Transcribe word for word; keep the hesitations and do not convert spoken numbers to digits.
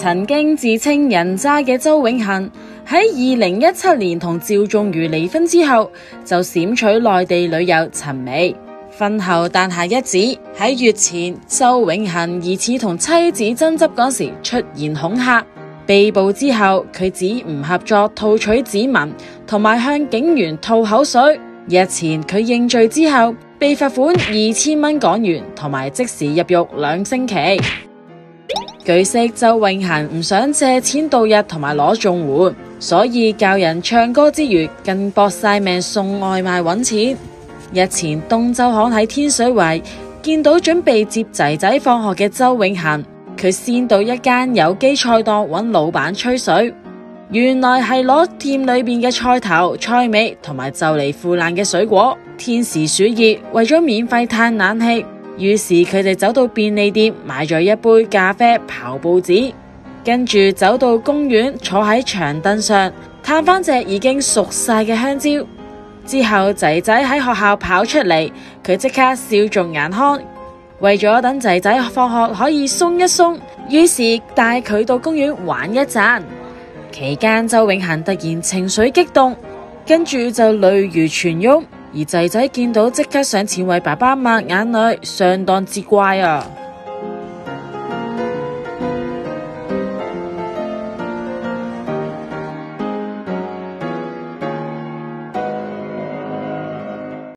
曾經自稱人渣嘅周永恒喺二零一七年同趙仲瑜離婚之後，就閃取內地女友陳美。婚後誕下一子。喺月前，周永恒疑似同妻子爭執嗰時出言恐嚇，被捕之後佢指唔合作，套取指紋同埋向警員吐口水。日前佢認罪之後，被罰款二千蚊港元同埋即時入獄兩星期。據悉，周永恒唔想借錢度日同埋攞綜援，所以教人唱歌之餘，更搏晒命送外賣揾錢。日前，東周刊喺天水圍見到準備接仔仔放學嘅周永恒，佢先到一間有機菜檔揾老闆吹水，原來係攞店裏邊嘅菜頭、菜尾同埋就嚟腐爛嘅水果。天時暑熱，為咗免費嘆冷氣，於是佢哋走到便利店買咗一杯咖啡、刨報紙，跟住走到公園坐喺長凳上嘆翻隻已經熟晒嘅香蕉。之後仔仔喺學校跑出嚟，佢即刻笑逐顏開，為咗等仔仔放學可以鬆一鬆，於是帶佢到公園玩一陣。期間周永恒突然情緒激動，跟住就淚如泉湧，而仔仔見到即刻上前為爸爸抹眼淚，相當之乖啊！